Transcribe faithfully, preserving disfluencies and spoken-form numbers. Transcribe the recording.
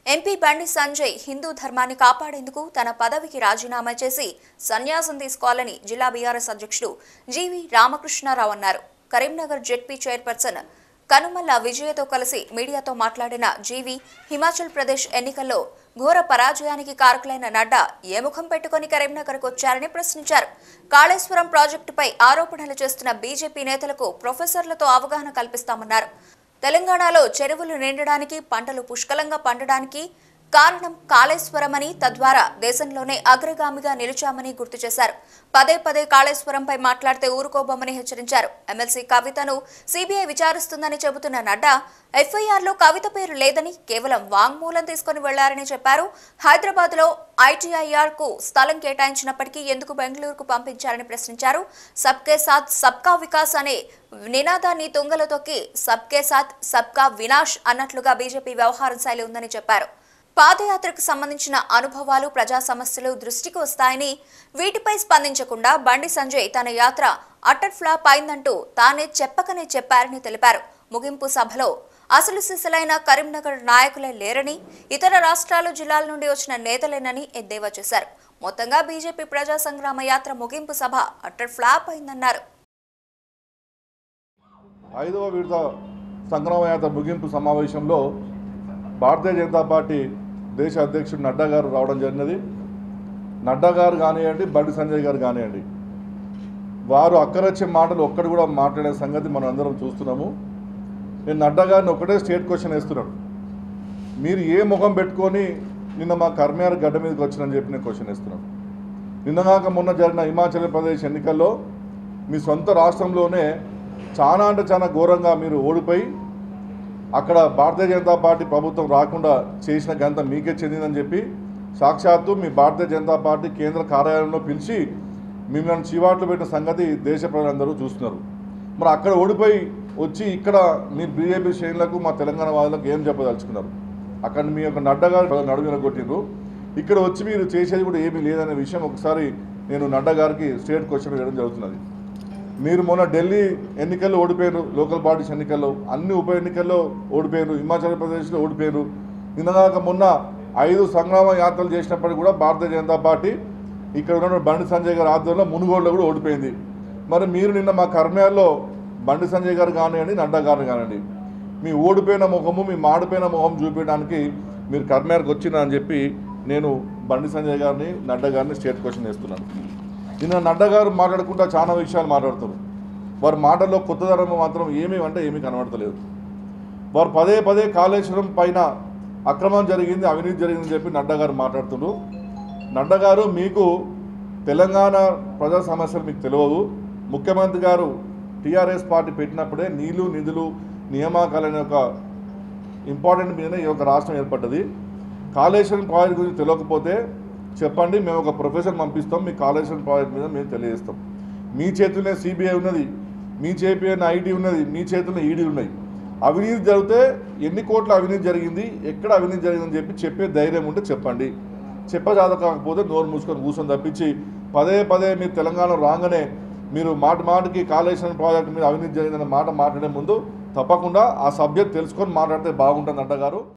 MP Bandi Sanjay Hindu ధర్మాన్ని కాపాడేందుకు తన పదవికి రాజీనామా చేసి సన్యాసం తీసుకోవాలని జిల్లా బీఆర్ఎస్ అధ్యక్షుడు జీవి రామకృష్ణారావు అన్నారు. కరీంనగర్ జెడ్పీ చైర్పర్సన్ కనుమల్ల విజయతో కలిసి మీడియాతో మాట్లాడిన జీవి హిమాచల్ ప్రదేశ్ ఎన్నికల్లో ఘోర పరాజయానికి కారకులైన నడ్డా ఏ ముఖం పెట్టుకుని కరీంనగర్కు వచ్చారని ప్రశ్నించారు. కాళేశ్వరం ప్రాజెక్టుపై ఆరోపణలు చేస్తున్న బీజేపీ నేతలకు ప్రొఫెసర్లతో అవగాహన కల్పిస్తామన్నారు. తెలంగాణలో చెరువులు నిండడానికి, పంటలు పుష్కలంగా పండడానికి కారణం కాళేశ్వరమని, తద్వారా దేశంలోనే అగ్రగామిగా నిలిచామని గుర్తు చేశారు. పదే పదే కాళేశ్వరంపై మాట్లాడితే ఊరుకోబోమని హెచ్చరించారు. ఎమ్మెల్సీ కవితను సీబీఐ విచారిస్తుందని చెబుతున్న నడ్డా ఎఫ్ఐఆర్లో కవిత పేరు లేదని, కేవలం వాంగ్మూలం తీసుకుని వెళ్లారని చెప్పారు. హైదరాబాద్ లో ఐటీఐఆర్ కు స్థలం కేటాయించినప్పటికీ ఎందుకు బెంగళూరుకు పంపించారని ప్రశ్నించారు. సబ్కే సాత్ సబ్కా వికాస్ అనే నినాదాన్ని తుంగలో తొక్కి సబ్కే సాత్ సబ్కా వినాష్ అన్నట్లుగా బీజేపీ వ్యవహార శైలి ఉందని చెప్పారు. పాదయాత్రకు సంబంధించిన అనుభవాలు, ప్రజా సమస్యలు దృష్టికి వస్తాయని, వీటిపై స్పందించకుండా బండి సంజయ్ తన యాత్ర అటర్ ఫ్లాప్ అయిందంటూ తానే చెప్పకనే చెప్పారని తెలిపారు. ముగింపు సభలో అసలు సిసలైన కరీంనగర్ నాయకులే లేరని, ఇతర రాష్ట్రాలు, జిల్లాల నుండి వచ్చిన నేతలేనని ఎద్దేవా చేశారు. మొత్తంగా బీజేపీ ప్రజా సంగ్రామ యాత్ర ముగింపు సభ అటర్ ఫ్లాప్ అయిందన్నారు. ఐదవ విడత సంగ్రామ యాత్ర ముగింపు సమావేశంలో భారతీయ జనతా పార్టీ దేశ అధ్యక్షుడు నడ్డా గారు రావడం జరిగినది. నడ్డా గారు కానివ్వండి, బండి సంజయ్ గారు కానివ్వండి, వారు అక్కరొచ్చే మాటలు ఒక్కటి కూడా మాట్లాడే సంగతి మనం అందరం చూస్తున్నాము. నేను నడ్డా గారిని ఒకటే స్టేట్ క్వశ్చన్ వేస్తున్నాడు. మీరు ఏ ముఖం పెట్టుకొని నిన్న మా కర్మయార్ గడ్డ మీదకి వచ్చినని చెప్పి నేను క్వశ్చన్ వేస్తున్నాను. నిన్నగాక మొన్న జరిగిన హిమాచల్ ప్రదేశ్ ఎన్నికల్లో మీ సొంత రాష్ట్రంలోనే చాలా అంటే చాలా ఘోరంగా మీరు ఓడిపోయి అక్కడ భారతీయ జనతా పార్టీ ప్రభుత్వం రాకుండా చేసిన ఘనత మీకే చెందిందని చెప్పి సాక్షాత్తు మీ భారతీయ జనతా పార్టీ కేంద్ర కార్యాలయంలో పిలిచి మిమ్మల్ని చీవాట్లు పెట్టిన సంగతి దేశ ప్రజలందరూ చూస్తున్నారు. మరి అక్కడ ఓడిపోయి వచ్చి ఇక్కడ మీ బీజేపీ శ్రేణులకు, మా తెలంగాణ వాదులకు ఏం చెప్పదలుచుకున్నారు? అక్కడ మీ యొక్క నడ్డా గారు నడుగున కొట్టిండ్రు. ఇక్కడ వచ్చి మీరు చేసేది కూడా ఏమీ లేదనే విషయం ఒకసారి నేను నడ్డా గారికి స్టేట్ క్వశ్చన్ వేయడం జరుగుతున్నది. మీరు మొన్న ఢిల్లీ ఎన్నికల్లో ఓడిపోయారు, లోకల్ బాడీస్ ఎన్నికల్లో, అన్ని ఉప ఎన్నికల్లో ఓడిపోయారు, హిమాచల్ ప్రదేశ్లో ఓడిపోయారు. నిన్నగాక మొన్న ఐదు సంగ్రామ యాత్రలు చేసినప్పటికీ కూడా భారతీయ జనతా పార్టీ ఇక్కడ ఉన్న బండి సంజయ్ గారి ఆధ్వర్యంలో మునుగోడులో కూడా ఓడిపోయింది. మరి మీరు నిన్న మా కర్మయాల్లో బండి సంజయ్ గారు కానివ్వండి, నడ్డా గారు కానివ్వండి, మీ ఓడిపోయిన ముఖము, మీ మాడిపోయిన ముఖం చూపించడానికి మీరు కర్మయార్కి వచ్చినా అని చెప్పి నేను బండి సంజయ్ గారిని, నడ్డా గారిని స్టేట్ క్వశ్చన్ వేస్తున్నాను. నిన్న నడ్డా గారు మాట్లాడుకుంటా చాలా విషయాలు మాట్లాడుతారు. వారి మాటల్లో కొత్తదనం మాత్రం ఏమీ అంటే ఏమీ కనబడతలేదు. వారు పదే పదే కాళేశ్వరం పైన అక్రమం జరిగింది, అవినీతి జరిగిందని చెప్పి నడ్డా గారు మాట్లాడుతున్నారు. నడ్డా గారు, మీకు తెలంగాణ ప్రజా సమస్యలు మీకు తెలియదు. ముఖ్యమంత్రి గారు టీఆర్ఎస్ పార్టీ పెట్టినప్పుడే నీళ్లు, నిధులు, నియామకాలనే ఒక ఇంపార్టెంట్ మీదనే ఈ యొక్క రాష్ట్రం ఏర్పడ్డది. కాళేశ్వరం ప్రాజెక్ట్ గురించి తెలియకపోతే చెప్పండి, మేము ఒక ప్రొఫెసర్ పంపిస్తాం, మీ కాళేశ్వరం ప్రాజెక్ట్ మీద మేము తెలియజేస్తాం. మీ చేతుల్లోనే సిబిఐ ఉన్నది, మీ చేతిలోనే ఐటీ ఉన్నది, మీ చేతుల్లో ఈడీ ఉన్నాయి. అవినీతి జరిగితే ఎన్ని కోట్ల అవినీతి జరిగింది, ఎక్కడ అవినీతి జరిగిందని చెప్పి చెప్పే ధైర్యం ఉంటే చెప్పండి. చెప్పజాత కాకపోతే నోరు మూసుకొని కూర్చొని తప్పించి పదే పదే మీరు తెలంగాణ రాగానే మీరు మాట మాటకి కాళేశ్వరం ప్రాజెక్టు మీద అవినీతి జరిగిందనే మాట మాట్లాడే ముందు తప్పకుండా ఆ సబ్జెక్ట్ తెలుసుకొని మాట్లాడితే బాగుంటుంది నడ్డా గారు.